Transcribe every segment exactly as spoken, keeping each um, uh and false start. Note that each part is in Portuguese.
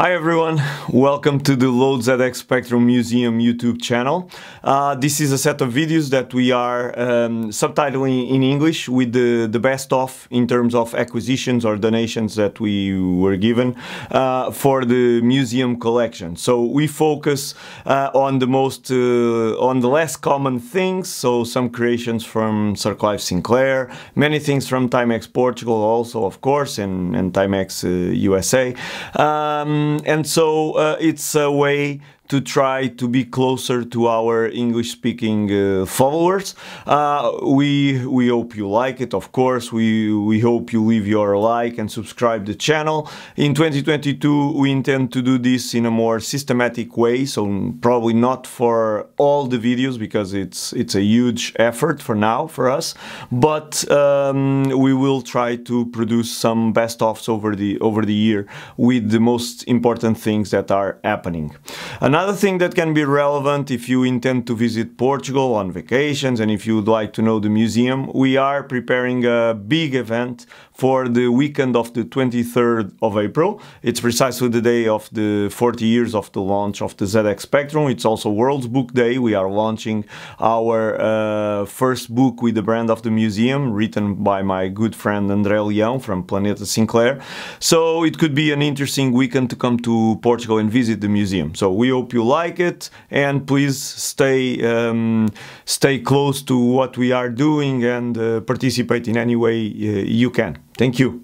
Hi everyone, welcome to the Load Z X Spectrum Museum YouTube channel. Uh, this is a set of videos that we are um, subtitling in English with the, the best of in terms of acquisitions or donations that we were given uh, for the museum collection. So we focus uh, on the most, uh, on the less common things, so some creations from Sir Clive Sinclair, many things from Timex Portugal also of course, and, and Timex uh, U S A. Um, And so uh, it's a way to try to be closer to our English-speaking uh, followers. Uh, we we hope you like it, of course. We we hope you leave your like and subscribe the channel. In twenty twenty-two, we intend to do this in a more systematic way, so probably not for all the videos because it's it's a huge effort for now for us. But um, we will try to produce some best-ofs over the over the year with the most important things that are happening. Another Another thing that can be relevant if you intend to visit Portugal on vacations and if you would like to know the museum, we are preparing a big event for the weekend of the twenty-third of April. It's precisely the day of the forty years of the launch of the Z X Spectrum. It's also World Book Day. We are launching our uh, first book with the brand of the museum, written by my good friend André Leão from Planeta Sinclair. So it could be an interesting weekend to come to Portugal and visit the museum. So we hope you like it, and please stay um, stay close to what we are doing and uh, participate in any way uh, you can. Thank you.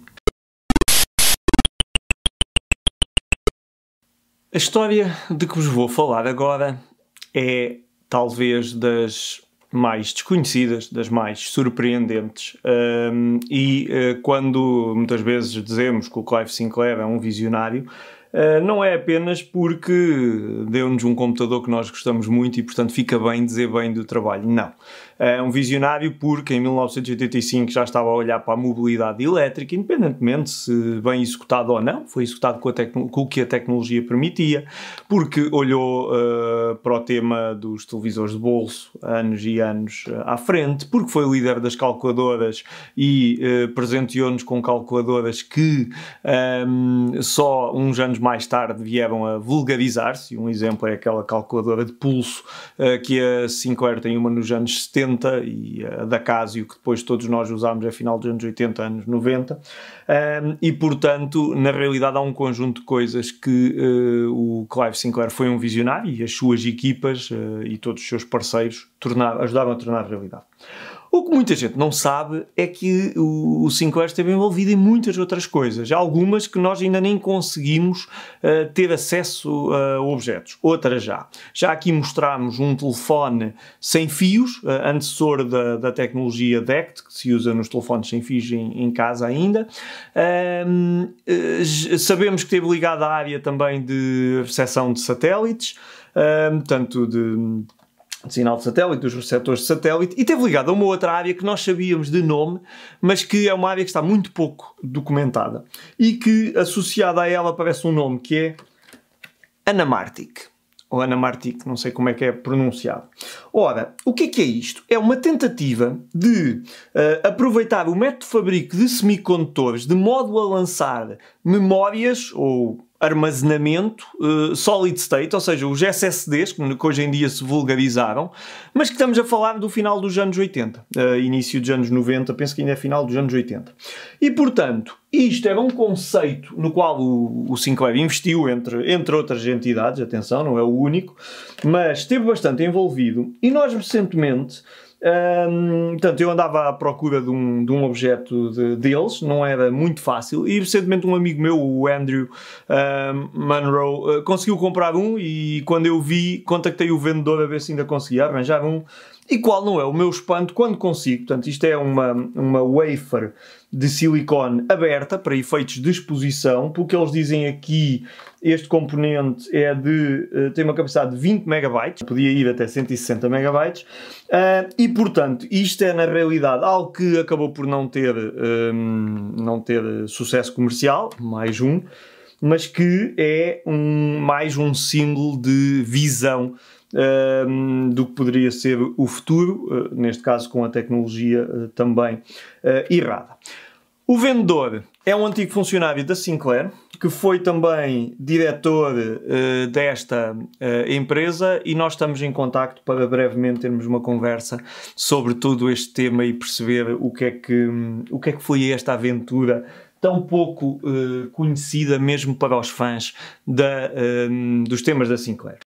A história de que vos vou falar agora é talvez das mais desconhecidas, das mais surpreendentes, um, e uh, quando muitas vezes dizemos que o Clive Sinclair é um visionário, Uh, não é apenas porque deu-nos um computador que nós gostamos muito e, portanto, fica bem dizer bem do trabalho. Não. É um visionário porque em mil novecentos e oitenta e cinco já estava a olhar para a mobilidade elétrica, independentemente se bem executado ou não, foi executado com, a com o que a tecnologia permitia, porque olhou uh, para o tema dos televisores de bolso anos e anos uh, à frente, porque foi líder das calculadoras e uh, presenteou-nos com calculadoras que um, só uns anos mais tarde vieram a vulgarizar-se. Um exemplo é aquela calculadora de pulso uh, que a Sinclair tem uma nos anos setenta e a da Casio que depois todos nós usámos a final dos anos oitenta, anos noventa, um, e portanto na realidade há um conjunto de coisas que uh, o Clive Sinclair foi um visionário e as suas equipas uh, e todos os seus parceiros tornar, ajudaram a tornar realidade. O que muita gente não sabe é que o Sinclair esteve envolvido em muitas outras coisas, algumas que nós ainda nem conseguimos uh, ter acesso a objetos, outras já. Já aqui mostramos um telefone sem fios, uh, antecessor da, da tecnologia D E C T, que se usa nos telefones sem fios em, em casa ainda. Uh, uh, sabemos que esteve ligado à área também de recepção de satélites, uh, tanto de... de sinal de satélite, dos receptores de satélite, e esteve ligado a uma outra área que nós sabíamos de nome, mas que é uma área que está muito pouco documentada e que, associada a ela, aparece um nome que é Anamartic, ou Anamartic, não sei como é que é pronunciado. Ora, o que é que é isto? É uma tentativa de uh, aproveitar o método de fabrico de semicondutores de modo a lançar memórias ou armazenamento uh, solid state, ou seja, os S S Ds, que hoje em dia se vulgarizaram, mas que estamos a falar do final dos anos oitenta, uh, início dos anos noventa, penso que ainda é final dos anos oitenta. E, portanto, isto era um conceito no qual o, o Sinclair investiu, entre, entre outras entidades, atenção, não é o único, mas esteve bastante envolvido, e nós recentemente... Um, portanto, eu andava à procura de um, de um objeto de, deles, não era muito fácil, e recentemente um amigo meu, o Andrew um, Munro, uh, conseguiu comprar um, e quando eu vi, contactei o vendedor a ver se ainda conseguia arranjar um, e qual não é o meu espanto quando consigo. Portanto, isto é uma, uma wafer de silicone aberta para efeitos de exposição, porque eles dizem aqui este componente é de, uh, tem uma capacidade de vinte megabytes, podia ir até cento e sessenta megabytes, uh, e portanto isto é na realidade algo que acabou por não ter, um, não ter sucesso comercial, mais um, mas que é um, mais um símbolo de visão Um, do que poderia ser o futuro, uh, neste caso com a tecnologia uh, também uh, errada. O vendedor é um antigo funcionário da Sinclair, que foi também diretor uh, desta uh, empresa, e nós estamos em contacto para brevemente termos uma conversa sobre todo este tema e perceber o que é que, um, o que é que foi esta aventura tão pouco uh, conhecida mesmo para os fãs da, um, dos temas da Sinclair.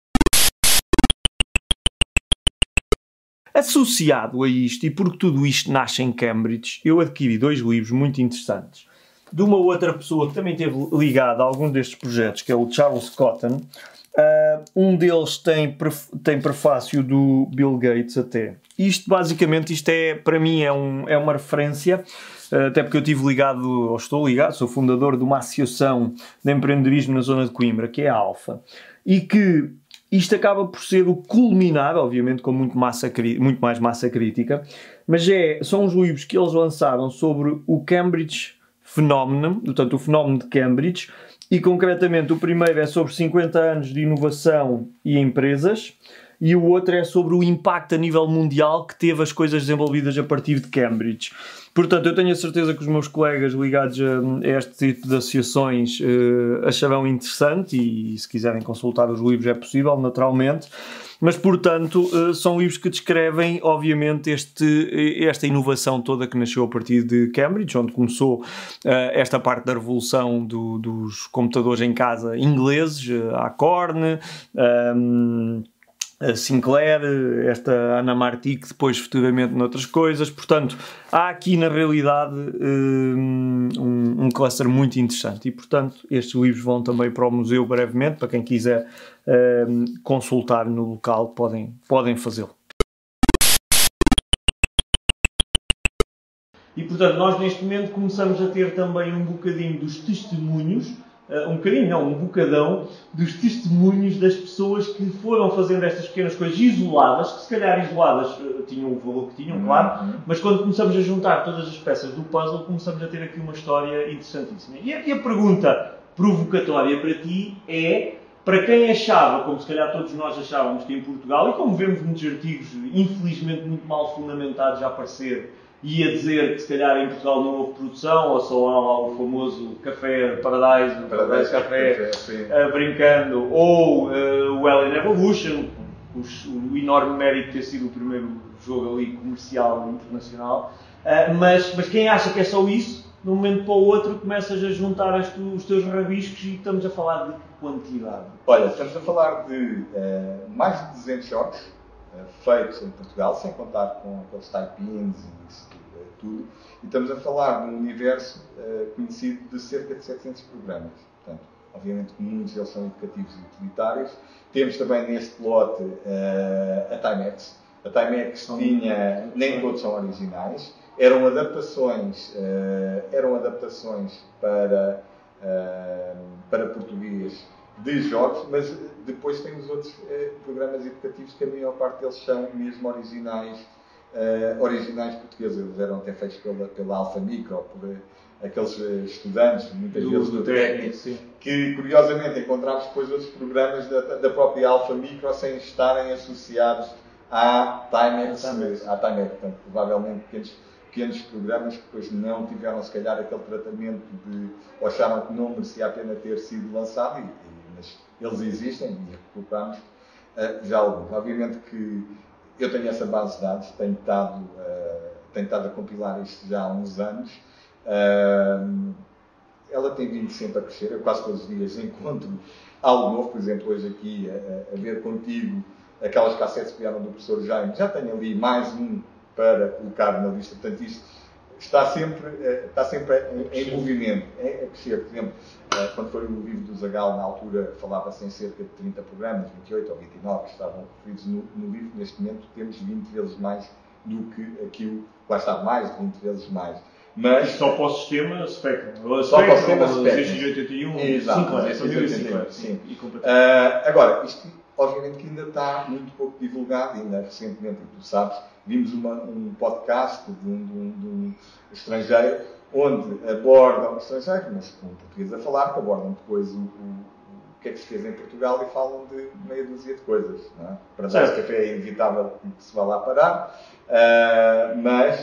Associado a isto, e porque tudo isto nasce em Cambridge, eu adquiri dois livros muito interessantes de uma outra pessoa que também esteve ligada a algum destes projetos, que é o Charles Cotton. Uh, um deles tem, pref tem prefácio do Bill Gates até. Isto, basicamente, isto é, para mim, é, um, é uma referência, uh, até porque eu estive ligado, ou estou ligado, sou fundador de uma associação de empreendedorismo na zona de Coimbra, que é a Alfa, e que isto acaba por ser o culminar, obviamente com muito, massa, muito mais massa crítica, mas é, são os livros que eles lançaram sobre o Cambridge Phenomenon, portanto o fenómeno de Cambridge, e concretamente o primeiro é sobre cinquenta anos de inovação e empresas, e o outro é sobre o impacto a nível mundial que teve as coisas desenvolvidas a partir de Cambridge. Portanto, eu tenho a certeza que os meus colegas ligados a este tipo de associações uh, acharão interessante, e se quiserem consultar os livros é possível, naturalmente. Mas, portanto, uh, são livros que descrevem, obviamente, este, esta inovação toda que nasceu a partir de Cambridge, onde começou uh, esta parte da revolução do, dos computadores em casa ingleses, uh, a Corne, um, a Sinclair, esta Anna Martic, depois futuramente noutras coisas. Portanto, há aqui na realidade um, um cluster muito interessante, e portanto estes livros vão também para o museu brevemente, para quem quiser um, consultar no local podem, podem fazê-lo. E portanto nós neste momento começamos a ter também um bocadinho dos testemunhos, Uh, um bocadinho, não, um bocadão dos testemunhos das pessoas que foram fazendo estas pequenas coisas isoladas, que se calhar isoladas uh, tinham o valor que tinham, claro, uhum. Mas quando começamos a juntar todas as peças do puzzle, começamos a ter aqui uma história interessantíssima. E a, e a pergunta provocatória para ti é, para quem achava, como se calhar todos nós achávamos que em Portugal, e como vemos muitos artigos, infelizmente muito mal fundamentados a aparecer, e a dizer que se calhar em Portugal não houve produção, ou só há lá o famoso Café Paradise, o Paradise Café, Café uh, brincando, ou uh, o Alien Evolution, os, o enorme mérito de ter sido o primeiro jogo ali comercial internacional. Uh, mas, mas quem acha que é só isso, de um momento para o outro começas a juntar as tu, os teus rabiscos e estamos a falar de quantidade. Olha, estamos a falar de uh, mais de duzentos jogos uh, feitos em Portugal, sem contar com aqueles type-ins e isso tudo, e estamos a falar de um universo uh, conhecido de cerca de setecentos programas. Portanto, obviamente muitos deles são educativos e utilitários. Temos também neste lote uh, a Timex. A Timex tinha, nem todos são originais, eram adaptações, uh, eram adaptações para, uh, para português de jogos, mas depois tem os outros uh, programas educativos que a maior parte deles são mesmo originais. Uh, originais portugueses, eles eram até feitos pela, pela Alfa Micro, por uh, aqueles uh, estudantes, muitas do, vezes do, do técnico, técnico que curiosamente encontramos depois outros programas da, da própria Alfa Micro sem estarem associados à Timex, à Timex, portanto, provavelmente pequenos, pequenos programas que depois não tiveram se calhar aquele tratamento de, ou acharam que não merecia a pena ter sido lançado, e, e, mas eles existem e recuperamos uh, já alguns. Obviamente que eu tenho essa base de dados, tenho estado, uh, tenho estado a compilar isto já há uns anos. Uh, ela tem vindo sempre a crescer, eu quase todos os dias encontro algo novo. Por exemplo, hoje aqui a, a ver contigo aquelas cassetes que vieram do professor Jaime, já tenho ali mais um para colocar na lista. Portanto, isto está sempre, uh, está sempre em, em movimento, é a crescer. Por exemplo, uh, quando foi o livro do Zagal, na altura falava-se em cerca de trinta programas, vinte e oito ou vinte e nove, que estavam referidos no, no livro. Neste momento temos vinte vezes mais do que aquilo, lá está, mais de vinte vezes mais. Mas só para o sistema Spectrum. Só para o sistema Spectrum. seiscentos e oitenta e um, Sinclair. Sim. Uh, agora, isto obviamente que ainda está muito pouco divulgado, ainda recentemente, tu sabes, vimos uma, um podcast de um, de, um, de um estrangeiro, onde abordam, estrangeiros, mas com português a falar, que abordam depois o, o, o que é que se fez em Portugal e falam de meia dúzia de coisas. Não é? Para dar esse café é inevitável que se vá lá parar, uh, mas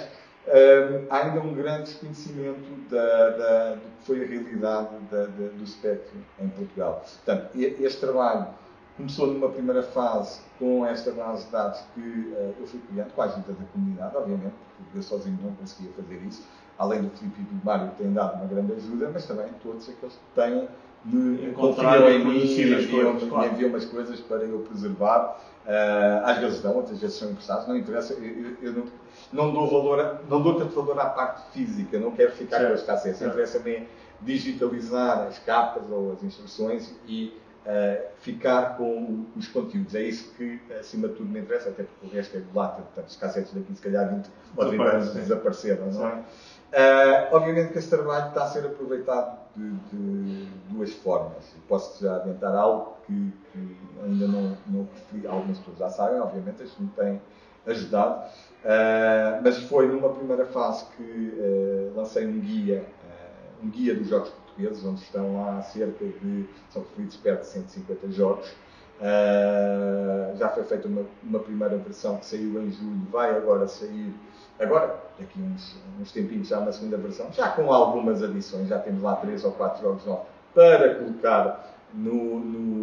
Um, há ainda um grande desconhecimento da, da, do que foi a realidade da, da, do espectro em Portugal. Portanto, este trabalho começou numa primeira fase com esta base de dados que uh, eu fui criando, com a ajuda da comunidade, obviamente, porque eu sozinho não conseguia fazer isso, além do Filipe e do Mário, que têm dado uma grande ajuda, mas também todos aqueles que têm me confiam em mim e enviam, claro. enviam umas coisas para eu preservar. Uh, às vezes dão, outras vezes são emprestados, não interessa, eu, eu, eu não, não dou valor, a, não dou tanto valor à parte física, não quero ficar certo. com as cassetes, interessa-me digitalizar as capas ou as instruções e uh, ficar com os conteúdos, é isso que acima de tudo me interessa, até porque o resto é volátil, portanto os cassetes daqui se calhar vinte ou trinta anos desapareceram, não é? Uh, obviamente que esse trabalho está a ser aproveitado de, de duas formas. Posso já adiantar algo que, que ainda não, não referi, algumas pessoas já sabem, obviamente, isto me tem ajudado, uh, mas foi numa primeira fase que uh, lancei um guia, uh, um guia dos jogos portugueses, onde estão lá cerca de, são referidos perto de cento e cinquenta jogos. Uh, já foi feita uma, uma primeira versão que saiu em julho, vai agora sair agora, daqui uns, uns tempinhos, já uma segunda versão, já com algumas adições, já temos lá três ou quatro jogos novos para colocar no,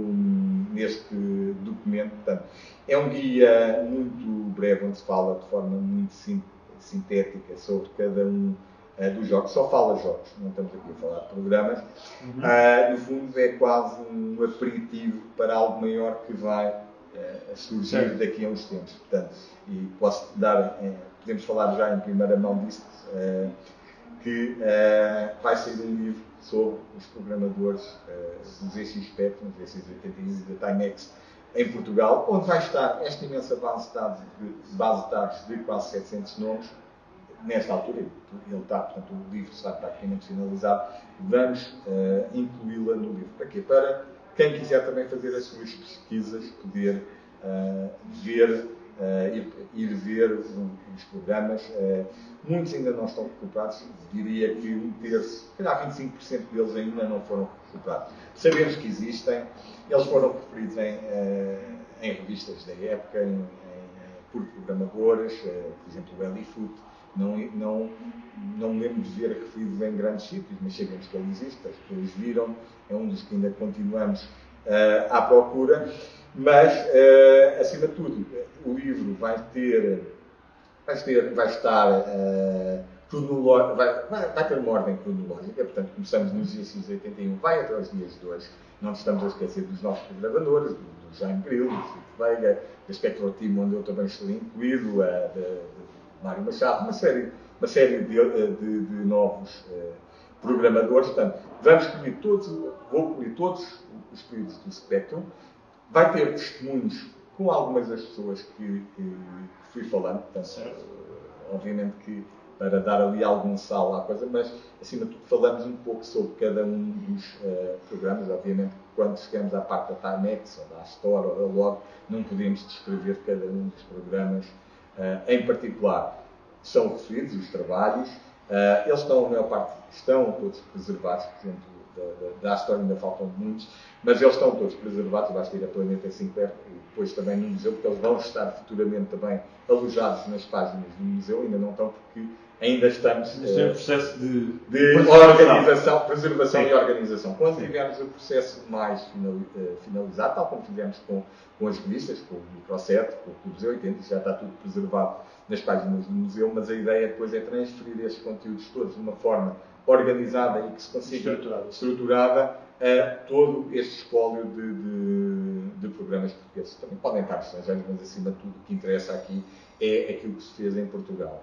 no, neste documento. Portanto, é um guia muito breve, onde se fala de forma muito sim, sintética sobre cada um uh, dos jogos. Só fala jogos, não estamos aqui a falar de programas. Uhum. Uh, no fundo, é quase um aperitivo para algo maior que vai uh, surgir certo. daqui a uns tempos. Portanto, e posso dar... Uh, podemos falar já em primeira mão disto, uh, que uh, vai sair um livro sobre os programadores uh, do Z X Spectrum, Z X oitenta e um e da Timex em Portugal, onde vai estar esta imensa base de dados de, base de, dados de quase setecentos nomes. Nesta altura, ele está, portanto, o livro está praticamente finalizado, vamos uh, incluí-la no livro. Para quê? Para quem quiser também fazer as suas pesquisas, poder uh, ver Uh, ir, ir ver um, os programas. Uh, muitos ainda não estão recuperados, diria que um terço, se calhar vinte e cinco por cento deles ainda não foram recuperados. Sabemos que existem, eles foram referidos em, uh, em revistas da época, em, em, por programadores, uh, por exemplo o Elifoot, não, não, não me lembro de ver referido em grandes sítios, mas sabemos que ele existe, as pessoas viram, é um dos que ainda continuamos uh, à procura. Mas, uh, acima de tudo, o livro vai ter, vai, ter, vai estar uh, cronológico, vai, vai, vai ter uma ordem cronológica, portanto, começamos no Z X oitenta e um, vai até aos dias de hoje. Não estamos a esquecer dos nossos programadores, do, do Jaime Grilo, do Filipe Veiga, da Spectral Team, onde eu também estou incluído, uh, de, de Mário Machado, uma série, uma série de, de, de novos uh, programadores. Portanto, vamos cobrir todos, vou cobrir todos os períodos do Spectrum. Vai ter testemunhos com algumas das pessoas que, que, que fui falando, portanto, uh, obviamente que para dar ali algum sal à coisa, mas acima de tudo falamos um pouco sobre cada um dos uh, programas. Obviamente quando chegamos à parte da Timex, ou da Store, ou da Log, não podemos descrever cada um dos programas uh, em particular. São referidos os trabalhos, uh, eles estão, a maior parte, estão todos preservados, por exemplo, da, da, da Store ainda faltam muitos, mas eles estão todos preservados, basta ir a Planeta Sinclair e depois também no museu, porque eles vão estar futuramente também alojados nas páginas do museu, ainda não estão porque ainda estamos uh, em processo de, de organização, preservação Sim. e organização. Quando Sim. tivermos o processo mais finalizado, tal como fizemos com, com as revistas, com o Microset, com o Clube Z oitenta, já está tudo preservado nas páginas do museu, mas a ideia depois é transferir estes conteúdos todos de uma forma organizada e que se consiga estruturada, estruturada a todo este espólio de, de, de programas portugueses. Também podem estar estrangeiros, mas acima de tudo o que interessa aqui é aquilo que se fez em Portugal.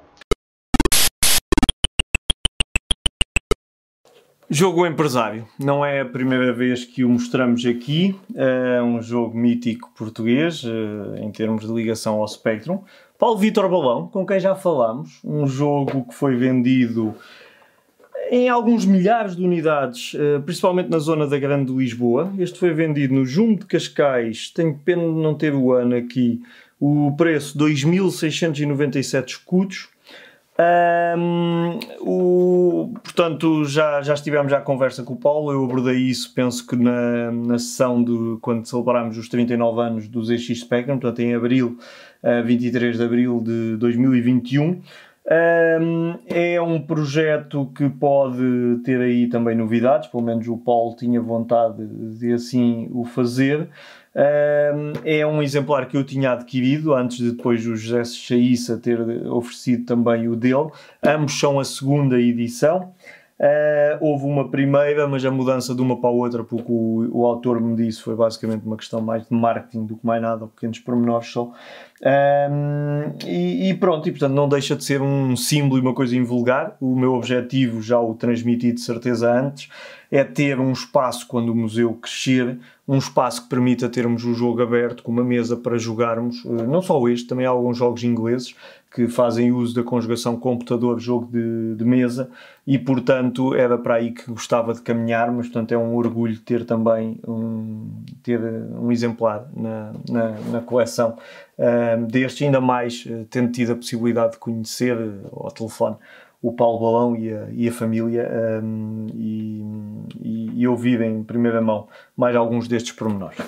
Jogo Empresário. Não é a primeira vez que o mostramos aqui. É um jogo mítico português, em termos de ligação ao Spectrum. Paulo Vítor Balão, com quem já falámos. Um jogo que foi vendido em alguns milhares de unidades, principalmente na zona da Grande Lisboa. Este foi vendido no Jumbo de Cascais. Tenho pena de não ter o ano aqui. O preço, dois mil seiscentos e noventa e sete escudos. Um, o, portanto, já, já estivemos à conversa com o Paulo. Eu abordei isso, penso que na, na sessão de quando celebramos os trinta e nove anos do Z X Spectrum, portanto em abril, uh, vinte e três de abril de dois mil e vinte e um. Um, é um projeto que pode ter aí também novidades, pelo menos o Paulo tinha vontade de assim o fazer. Um, é um exemplar que eu tinha adquirido antes de depois o José Chaissa ter oferecido também o dele. Ambos são a segunda edição. Uh, houve uma primeira, mas a mudança de uma para a outra, porque o, o autor me disse, foi basicamente uma questão mais de marketing do que mais nada, pequenos pormenores só. Um, e, e pronto, e portanto não deixa de ser um símbolo e uma coisa invulgar. O meu objetivo, já o transmiti de certeza antes, é ter um espaço, quando o museu crescer, um espaço que permita termos o jogo aberto, com uma mesa para jogarmos, não só este, também há alguns jogos ingleses que fazem uso da conjugação computador-jogo de, de mesa, e portanto era para aí que gostava de caminhar, mas portanto é um orgulho ter também um, ter um exemplar na, na, na coleção uh, deste, ainda mais uh, tendo tido a possibilidade de conhecer uh, ao telefone o Paulo Balão e a, e a família um, e, e, e ouvir em primeira mão mais alguns destes pormenores.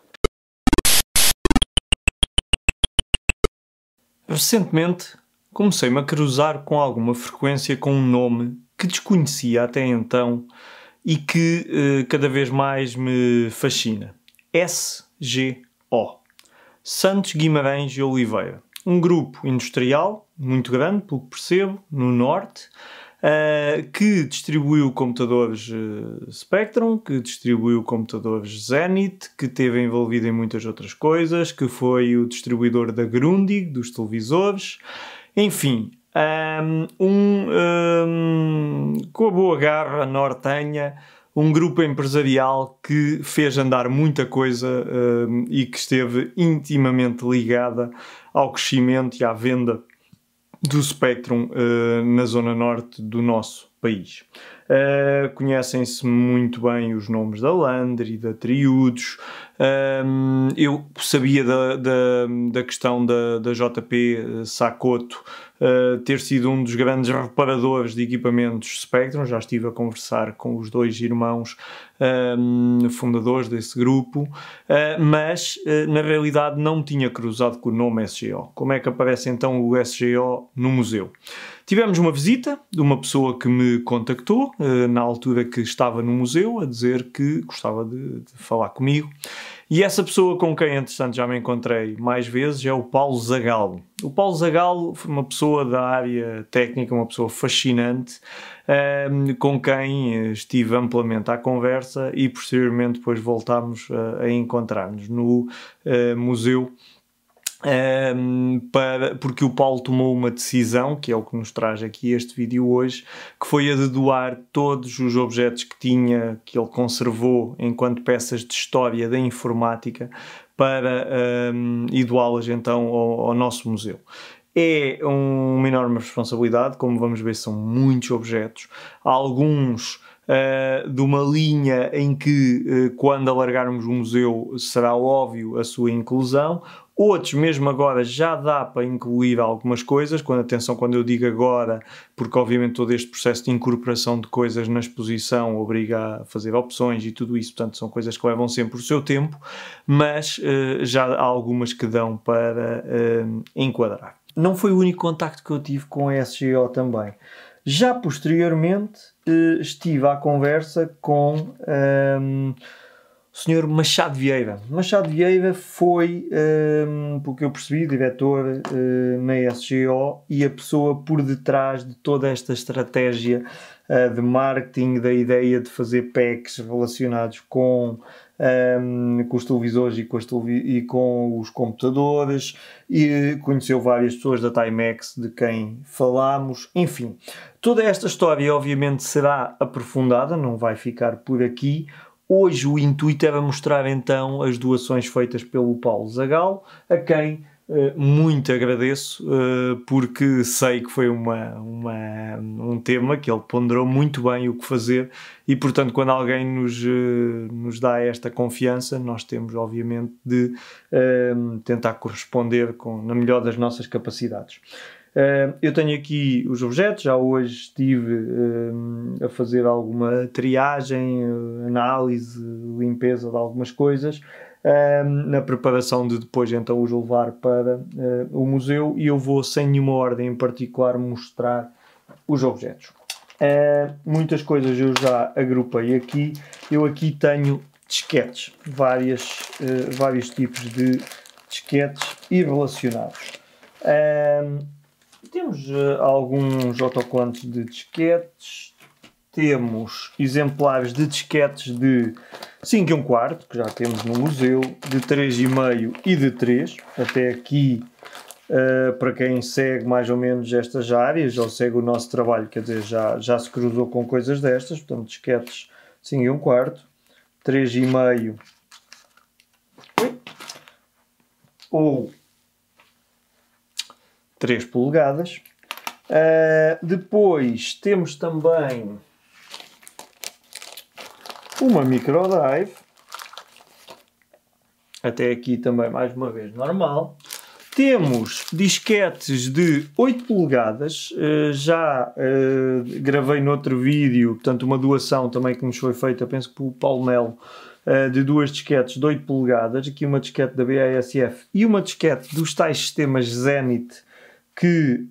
Recentemente comecei-me a cruzar com alguma frequência com um nome que desconhecia até então e que eh, cada vez mais me fascina. S G O. Santos Guimarães de Oliveira. Um grupo industrial muito grande, pelo que percebo, no norte, uh, que distribuiu computadores uh, Spectrum, que distribuiu computadores Zenith, que esteve envolvido em muitas outras coisas, que foi o distribuidor da Grundig, dos televisores, enfim, um, um, um, com a boa garra nortenha, um grupo empresarial que fez andar muita coisa um, e que esteve intimamente ligada ao crescimento e à venda do Spectrum uh, na zona norte do nosso país. Uh, conhecem-se muito bem os nomes da Landry, da Triudos. Um, eu sabia da, da, da questão da, da J P Sacoto uh, ter sido um dos grandes reparadores de equipamentos Spectrum. Já estive a conversar com os dois irmãos um, fundadores desse grupo, uh, mas uh, na realidade não me tinha cruzado com o nome S G O. Como é que aparece então o S G O no museu? Tivemos uma visita de uma pessoa que me contactou uh, na altura que estava no museu, a dizer que gostava de, de falar comigo. E essa pessoa com quem, entretanto, já me encontrei mais vezes é o Paulo Zagallo. O Paulo Zagallo foi uma pessoa da área técnica, uma pessoa fascinante, um, com quem estive amplamente à conversa e posteriormente depois voltámos a, a encontrar-nos no uh, museu. Um, para, porque o Paulo tomou uma decisão, que é o que nos traz aqui este vídeo hoje, que foi a de doar todos os objetos que tinha, que ele conservou enquanto peças de história da informática, para um, e doá-las então ao, ao nosso museu. É um, uma enorme responsabilidade, como vamos ver são muitos objetos, alguns Uh, de uma linha em que uh, quando alargarmos o museu será óbvio a sua inclusão, outros mesmo agora já dá para incluir algumas coisas, quando, atenção quando eu digo agora, porque obviamente todo este processo de incorporação de coisas na exposição obriga a fazer opções e tudo isso, portanto são coisas que levam sempre o seu tempo, mas uh, já há algumas que dão para uh, enquadrar. Não foi o único contacto que eu tive com a S G O também. Já posteriormente eh, estive à conversa com um, o senhor Machado Vieira. Machado Vieira foi, um, porque eu percebi, diretor uh, na S G O e a pessoa por detrás de toda esta estratégia uh, de marketing, da ideia de fazer packs relacionados com, um, com os televisores e com, as televi- e com os computadores, e conheceu várias pessoas da Timex de quem falámos, enfim. Toda esta história obviamente será aprofundada, não vai ficar por aqui. Hoje o intuito era mostrar então as doações feitas pelo Paulo Zagallo, a quem uh, muito agradeço, uh, porque sei que foi uma, uma, um tema que ele ponderou muito bem o que fazer e, portanto, quando alguém nos, uh, nos dá esta confiança, nós temos obviamente de uh, tentar corresponder com, na melhor das nossas capacidades. Uh, eu tenho aqui os objetos, já hoje estive uh, a fazer alguma triagem, uh, análise, limpeza de algumas coisas, uh, na preparação de depois então os levar para uh, o museu, e eu vou sem nenhuma ordem em particular mostrar os objetos. Uh, muitas coisas eu já agrupei aqui. Eu aqui tenho disquetes, várias, uh, vários tipos de disquetes e relacionados. Uh, temos uh, alguns autocolantes de disquetes, temos exemplares de disquetes de cinco e um quarto, que já temos no museu, de três e meio e de três, até aqui. Uh, para quem segue mais ou menos estas áreas, ou segue o nosso trabalho, quer dizer, já, já se cruzou com coisas destas, portanto, disquetes cinco e um quarto, três e meio ou três polegadas. Uh, depois temos também uma micro drive, até aqui também mais uma vez normal. Temos disquetes de oito polegadas, uh, já uh, gravei noutro vídeo, portanto uma doação também que nos foi feita, penso que pelo Paulo Melo, uh, de duas disquetes de oito polegadas, aqui uma disquete da B A S F e uma disquete dos tais sistemas Zenit que,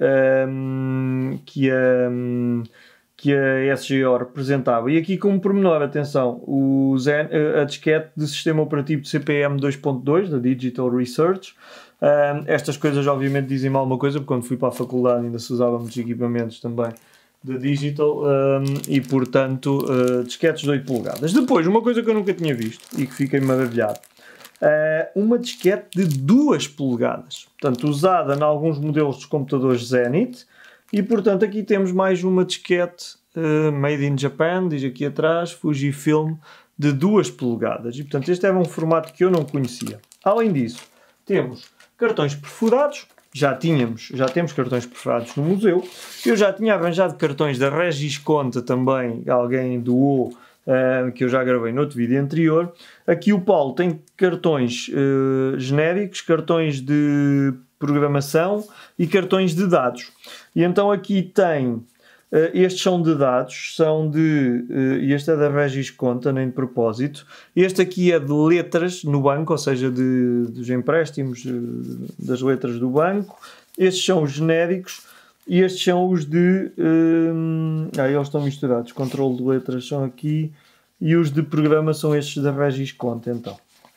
um, que, a, um, que a S G O representava. E aqui como pormenor, atenção, o Zen, a disquete de sistema operativo de C P M dois ponto dois, da Digital Research. Um, estas coisas obviamente dizem-me alguma coisa, porque quando fui para a faculdade ainda se usavam muitos equipamentos também da Digital, um, e portanto uh, disquetes de oito polegadas. Depois, uma coisa que eu nunca tinha visto e que fiquei maravilhado, uh, uma disquete de duas polegadas, portanto usada em alguns modelos dos computadores Zenit, e portanto aqui temos mais uma disquete uh, Made in Japan, diz aqui atrás, Fujifilm, de duas polegadas, e portanto este era um formato que eu não conhecia. Além disso, temos cartões perfurados, já tínhamos, já temos cartões perfurados no museu. Eu já tinha arranjado cartões da Regis Conta também, alguém doou, uh, que eu já gravei no outro vídeo anterior. Aqui o Paulo tem cartões uh, genéricos, cartões de programação e cartões de dados. E então aqui tem, Uh, estes são de dados, são de, uh, e este é da Regis Conta, nem de propósito. Este aqui é de letras no banco, ou seja, de, dos empréstimos, uh, das letras do banco. Estes são os genéricos e estes são os de... Uh, ah, eles estão misturados. Controle de letras são aqui e os de programa são estes da Regis Conta, então.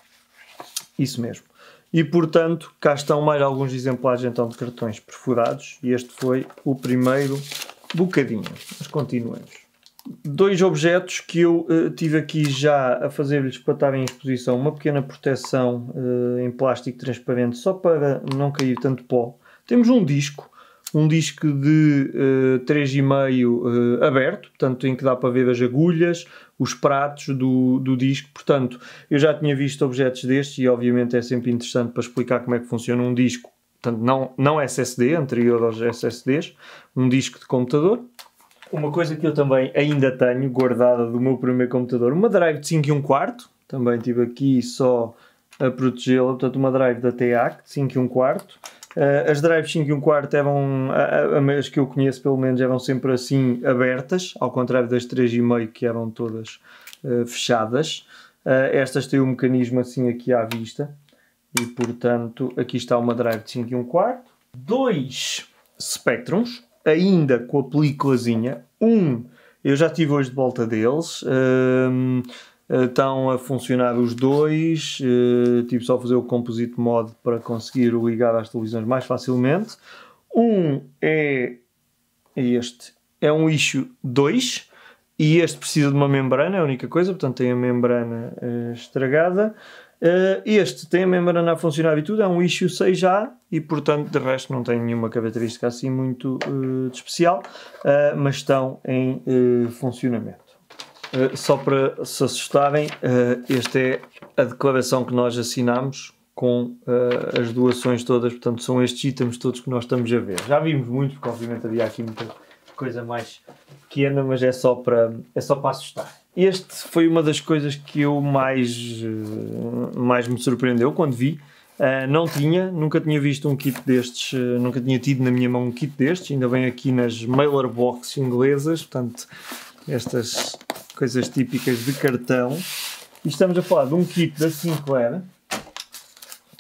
Isso mesmo. E, portanto, cá estão mais alguns exemplares então de cartões perfurados e este foi o primeiro bocadinho, mas continuemos. Dois objetos que eu uh, tive aqui já a fazer-lhes para estar em exposição, uma pequena proteção uh, em plástico transparente só para não cair tanto pó. Temos um disco, um disco de uh, três e meio uh, aberto, portanto em que dá para ver as agulhas, os pratos do, do disco. Portanto, eu já tinha visto objetos destes e obviamente é sempre interessante para explicar como é que funciona um disco. Portanto, não, não S S D, anterior aos S S Ds, um disco de computador. Uma coisa que eu também ainda tenho guardada do meu primeiro computador, uma drive de cinco e um quarto, também tive aqui só a protegê-la, portanto uma drive da T A C de cinco e um quarto. Uh, as drives cinco e um quarto eram, as que eu conheço pelo menos, eram sempre assim abertas, ao contrário das três e meio que eram todas uh, fechadas. Uh, estas têm um mecanismo assim aqui à vista. E, portanto, aqui está uma drive de cinco e um quarto. Dois Spectrums, ainda com a peliculazinha. Um, eu já tive hoje de volta deles. Um, estão a funcionar os dois. Uh, tive só a fazer o Composite Mod para conseguir ligar às televisões mais facilmente. Um é este. É um Issue dois. E este precisa de uma membrana, é a única coisa. Portanto, tem a membrana uh, estragada. Uh, este tem a membrana a funcionar e tudo, é um Issue seis A e portanto de resto não tem nenhuma característica assim muito uh, de especial, uh, mas estão em uh, funcionamento. Uh, só para se assustarem, uh, esta é a declaração que nós assinamos com uh, as doações todas, portanto são estes itens todos que nós estamos a ver. Já vimos muitos, porque obviamente havia aqui muita coisa mais pequena, mas é só para, é só para assustar. Este foi uma das coisas que eu mais, mais me surpreendeu quando vi. Uh, não tinha, nunca tinha visto um kit destes, uh, nunca tinha tido na minha mão um kit destes, ainda bem aqui nas mailer box inglesas, portanto, estas coisas típicas de cartão. E estamos a falar de um kit da Sinclair,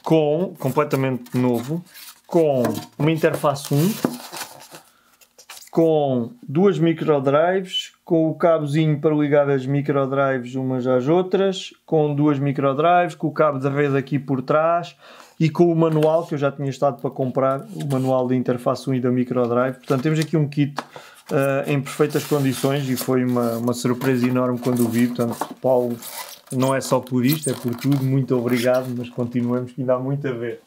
com, completamente novo, com uma interface um, com duas microdrives, com o cabozinho para ligar as microdrives umas às outras, com duas microdrives, com o cabo da rede aqui por trás e com o manual que eu já tinha estado para comprar, o manual da interface um e da microdrive. Portanto, temos aqui um kit uh, em perfeitas condições e foi uma, uma surpresa enorme quando o vi. Portanto, Paulo, não é só por isto, é por tudo. Muito obrigado, mas continuamos que ainda há muito a ver.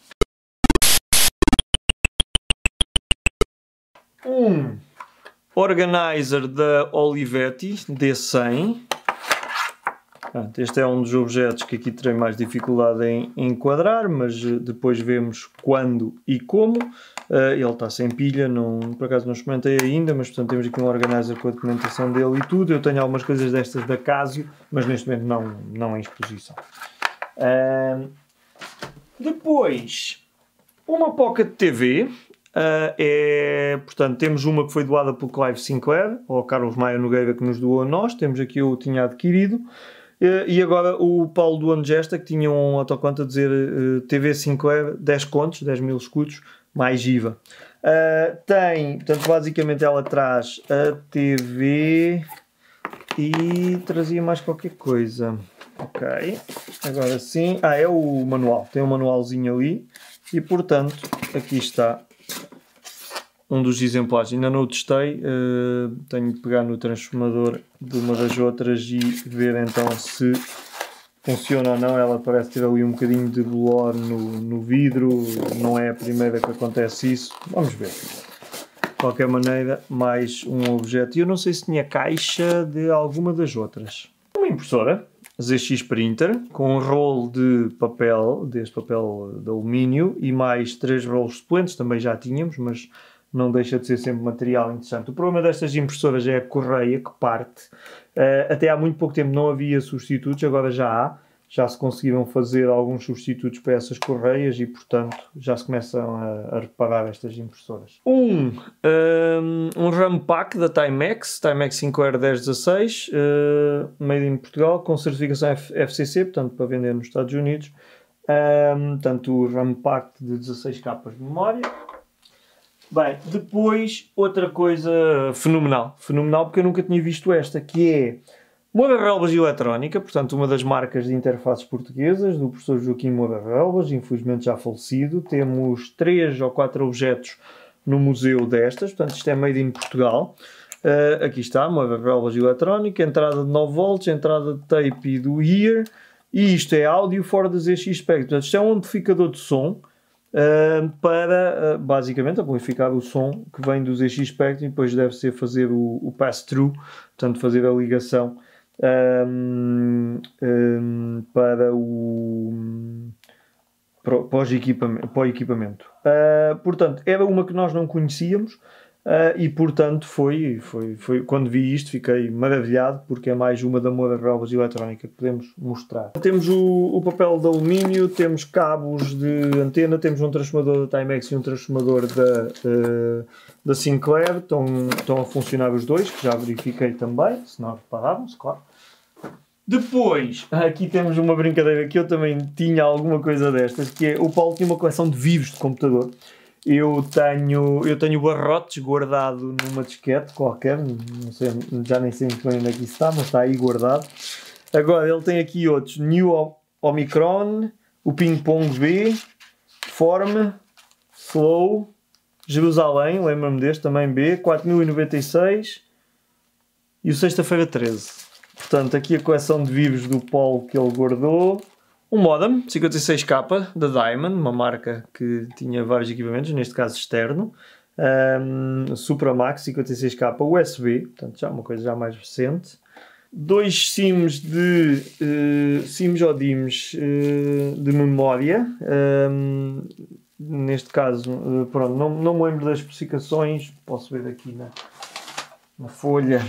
Um organizer da Olivetti D cem. Este é um dos objetos que aqui terei mais dificuldade em enquadrar, mas depois vemos quando e como. Ele está sem pilha, não, por acaso não experimentei ainda, mas portanto temos aqui um organizer com a documentação dele e tudo. Eu tenho algumas coisas destas da Casio, mas neste momento não, não em exposição. Uh, depois, uma Pocket T V. Uh, é, portanto, temos uma que foi doada pelo Clive Sinclair, ou Carlos Maia Nogueira, que nos doou a nós. Temos aqui eu tinha adquirido. Uh, e agora o Paulo doou-nos esta, que tinha um autoconto a dizer uh, T V Sinclair, dez contos, dez mil escudos, mais I V A. Uh, tem, portanto, basicamente ela traz a T V e trazia mais qualquer coisa. Ok, agora sim. Ah, é o manual. Tem um manualzinho ali. E, portanto, aqui está um dos exemplares. Ainda não o testei, uh, tenho de pegar no transformador de uma das outras e ver então se funciona ou não. Ela parece ter ali um bocadinho de bolor no, no vidro, não é a primeira que acontece isso. Vamos ver. De qualquer maneira, mais um objeto. E eu não sei se tinha caixa de alguma das outras. Uma impressora Z X Printer com um rolo de papel, deste papel de alumínio, e mais três rolos suplentes, também já tínhamos, mas não deixa de ser sempre material interessante. O problema destas impressoras é a correia que parte. Uh, até há muito pouco tempo não havia substitutos, agora já há. Já se conseguiram fazer alguns substitutos para essas correias e, portanto, já se começam a, a reparar estas impressoras. Um, um, um RAM pack da Timex, Timex cinco R dez dezasseis, uh, made in Portugal, com certificação F C C, portanto, para vender nos Estados Unidos. Um, portanto, o RAM pack de dezasseis capas de memória. Bem, depois, outra coisa fenomenal. Fenomenal porque eu nunca tinha visto esta, que é Moura Relvas Eletrónica, portanto, uma das marcas de interfaces portuguesas, do professor Joaquim Moura Relvas, infelizmente já falecido. Temos três ou quatro objetos no museu destas, portanto, isto é made in Portugal. Uh, aqui está, Moura Relvas Eletrónica, entrada de nove volts, entrada de tape e do ear, e isto é áudio fora da Z X Spectrum. Portanto, isto é um amplificador de som, Uh, para uh, basicamente amplificar o som que vem do Z X Spectrum e depois deve ser fazer o, o pass-through, portanto fazer a ligação um, um, para o, para, para, os equipamento, para o equipamento. Uh, portanto, era uma que nós não conhecíamos. Uh, e portanto foi, foi, foi, quando vi isto fiquei maravilhado, porque é mais uma da Moura Relvas Eletrónica que podemos mostrar. Temos o, o papel de alumínio, temos cabos de antena, temos um transformador da Timex e um transformador da, uh, da Sinclair, estão, estão a funcionar os dois, que já verifiquei também, se não reparávamos, claro. Depois, aqui temos uma brincadeira que eu também tinha alguma coisa destas, que é o Paulo tinha uma coleção de vivos de computador. Eu tenho, eu tenho barrotes guardado numa disquete qualquer, não sei, já nem sei muito bem onde é que isso está, mas está aí guardado. Agora ele tem aqui outros, New Omicron, o Ping Pong B, Form, Flow, Jerusalém, lembro-me deste também B, quatro mil e noventa e seis e o Sexta-feira treze. Portanto, aqui a coleção de vivos do Paulo que ele guardou. Um modem cinquenta e seis K da Diamond, uma marca que tinha vários equipamentos, neste caso externo. Um, Supramax cinquenta e seis K U S B, portanto já uma coisa já mais recente. Dois sims de uh, sims ou DIMMs uh, de memória. Um, neste caso, uh, pronto, não, não me lembro das especificações, posso ver aqui na, na folha.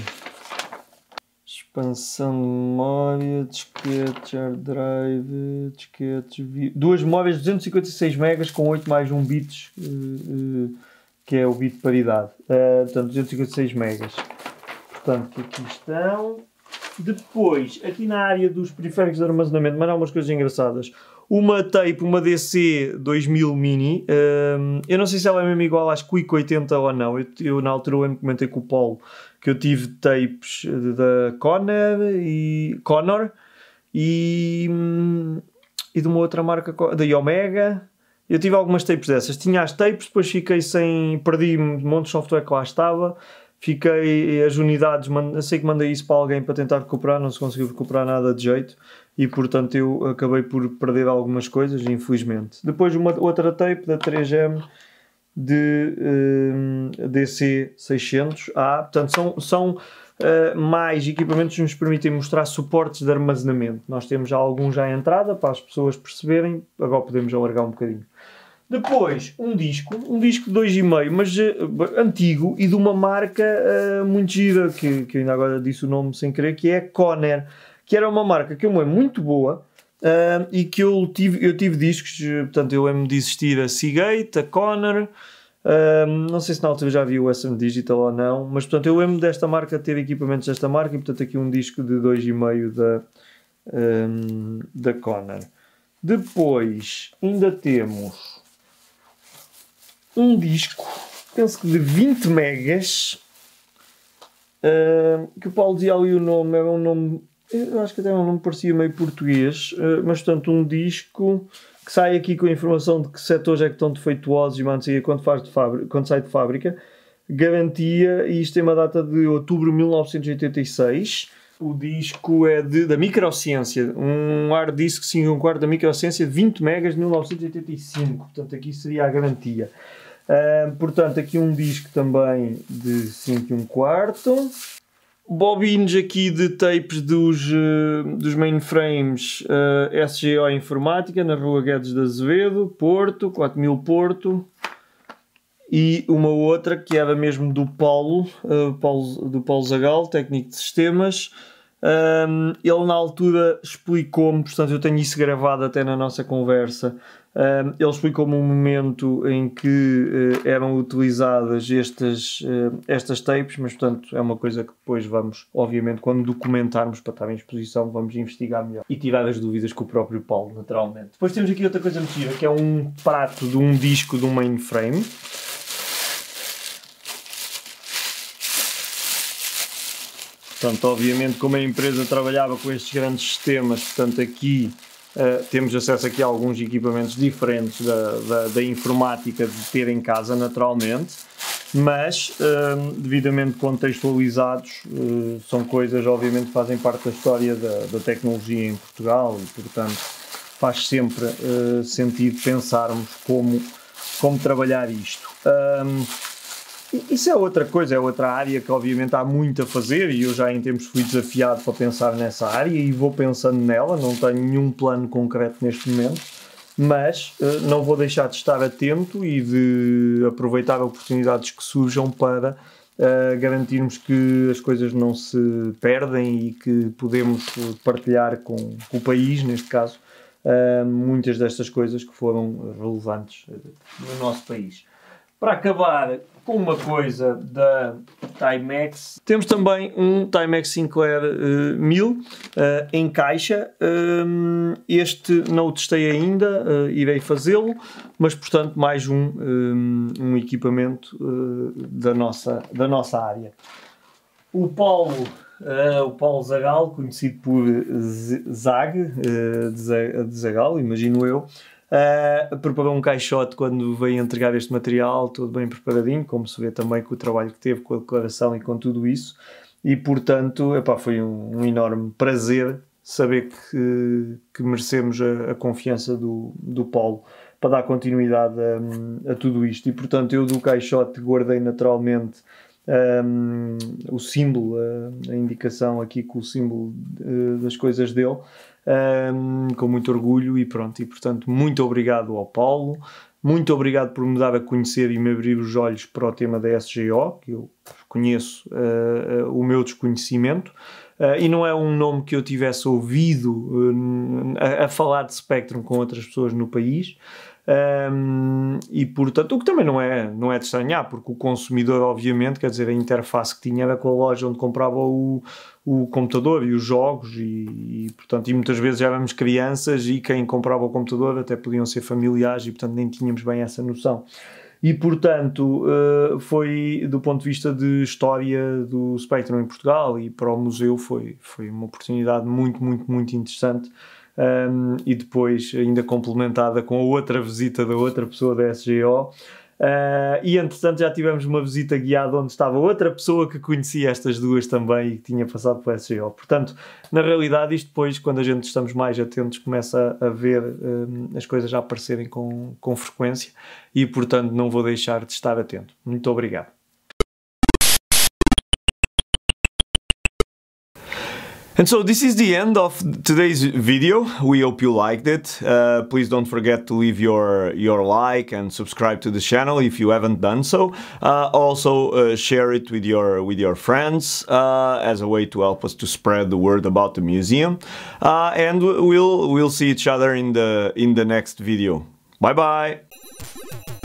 Expansão de memória, disquete, hard drive, disquetes, duas memórias de duzentos e cinquenta e seis megas com oito mais um bits, uh, uh, que é o bit de paridade, uh, portanto duzentos e cinquenta e seis megas. Portanto, aqui estão. Depois, aqui na área dos periféricos de armazenamento, mas há umas coisas engraçadas. uma tape, uma D C dois mil Mini, um, eu não sei se ela é mesmo igual às Quick oitenta ou não, eu, eu na altura eu comentei com o Paulo que eu tive tapes da Conor e, Conor e, e de uma outra marca, da Omega. Eu tive algumas tapes dessas, tinha as tapes, depois fiquei sem, perdi um monte de software que lá estava, fiquei, as unidades, eu sei que mandei isso para alguém para tentar recuperar, não se conseguiu recuperar nada de jeito e portanto eu acabei por perder algumas coisas, infelizmente. Depois uma outra tape da três M de um, D C seiscentos A, portanto são, são uh, mais equipamentos que nos permitem mostrar suportes de armazenamento. Nós temos já alguns já à entrada para as pessoas perceberem, agora podemos alargar um bocadinho. Depois, um disco, um disco de dois e meio, mas uh, antigo e de uma marca uh, muito gira, que, que ainda agora disse o nome sem querer, que é a Conor, que era uma marca que eu me lembro muito boa uh, e que eu tive, eu tive discos, portanto eu lembro de existir a Seagate, a Conor, uh, não sei se na altura já vi o S M Digital ou não, mas portanto eu lembro desta marca, ter equipamentos desta marca e portanto aqui um disco de dois e meio da, um, da Conor. Depois ainda temos um disco, penso que de vinte megas, uh, que o Paulo dizia ali o nome, era um nome, eu acho que até um nome parecia meio português, uh, mas portanto um disco que sai aqui com a informação de que setores é que estão defeituosos e mantinha quando, faz de fábrica, quando sai de fábrica, garantia, e isto tem uma data de outubro de mil novecentos e oitenta e seis. O disco é de, da Microciência, um hard disk cinco e um quarto da Microciência, vinte megas de mil novecentos e oitenta e cinco, portanto aqui seria a garantia. Uh, portanto, aqui um disco também de cinco e um quarto. Bobines aqui de tapes dos, uh, dos mainframes uh, S G O Informática, na Rua Guedes de Azevedo, Porto, quatro mil Porto. E uma outra que era mesmo do Paulo, uh, Paulo do Paulo Zagal, técnico de sistemas. Um, ele na altura explicou-me, portanto eu tenho isso gravado até na nossa conversa, um, ele explicou-me um momento em que uh, eram utilizadas estas, uh, estas tapes, mas portanto é uma coisa que depois vamos, obviamente, quando documentarmos para estar em exposição, vamos investigar melhor e tirar as dúvidas com o próprio Paulo, naturalmente. Depois temos aqui outra coisa mentira, que é um prato de um disco de um mainframe. Portanto, obviamente, como a empresa trabalhava com estes grandes sistemas, portanto, aqui uh, temos acesso aqui a alguns equipamentos diferentes da, da, da informática de ter em casa, naturalmente, mas uh, devidamente contextualizados, uh, são coisas, obviamente, que fazem parte da história da, da tecnologia em Portugal e, portanto, faz sempre uh, sentido pensarmos como, como trabalhar isto. Um, Isso é outra coisa, é outra área que obviamente há muito a fazer e eu já em tempos fui desafiado para pensar nessa área e vou pensando nela, não tenho nenhum plano concreto neste momento, mas uh, não vou deixar de estar atento e de aproveitar oportunidades que surjam para uh, garantirmos que as coisas não se perdem e que podemos partilhar com, com o país, neste caso, uh, muitas destas coisas que foram relevantes no nosso país. Para acabar com uma coisa da Timex, temos também um Timex Sinclair uh, mil uh, em caixa. Um, este não o testei ainda, uh, irei fazê-lo, mas portanto mais um, um, um equipamento uh, da, nossa, da nossa área. O Paulo, uh, o Paulo Zagal, conhecido por Zag, uh, de Zagal, imagino eu, Uh, preparou um caixote quando veio entregar este material, todo bem preparadinho, como se vê também com o trabalho que teve, com a declaração e com tudo isso, e portanto epá, foi um, um enorme prazer saber que, que merecemos a, a confiança do, do Paulo para dar continuidade a, a tudo isto, e portanto eu do caixote guardei naturalmente um, o símbolo, a, a indicação aqui com o símbolo uh, das coisas dele, Um, com muito orgulho e pronto, e portanto muito obrigado ao Paulo, muito obrigado por me dar a conhecer e me abrir os olhos para o tema da S G O, que eu conheço uh, uh, o meu desconhecimento, uh, e não é um nome que eu tivesse ouvido uh, a, a falar de Spectrum com outras pessoas no país, Um, e portanto, o que também não é, não é de estranhar, porque o consumidor, obviamente, quer dizer, a interface que tinha era com a loja onde comprava o, o computador e os jogos, e, e portanto, e muitas vezes éramos crianças e quem comprava o computador até podiam ser familiares e portanto nem tínhamos bem essa noção. E portanto, foi do ponto de vista de história do Spectrum em Portugal e para o museu foi, foi uma oportunidade muito, muito, muito interessante. Um, e depois ainda complementada com a outra visita da outra pessoa da S G O. Uh, e entretanto já tivemos uma visita guiada onde estava outra pessoa que conhecia estas duas também e que tinha passado pela S G O. Portanto, na realidade, isto depois, quando a gente estamos mais atentos, começa a ver um, as coisas a aparecerem com, com frequência e, portanto, não vou deixar de estar atento. Muito obrigado. And so this is the end of today's video. We hope you liked it. Uh, please don't forget to leave your your like and subscribe to the channel if you haven't done so. Uh, also uh, share it with your with your friends uh, as a way to help us to spread the word about the museum. Uh, and we'll we'll see each other in the in the next video. Bye bye.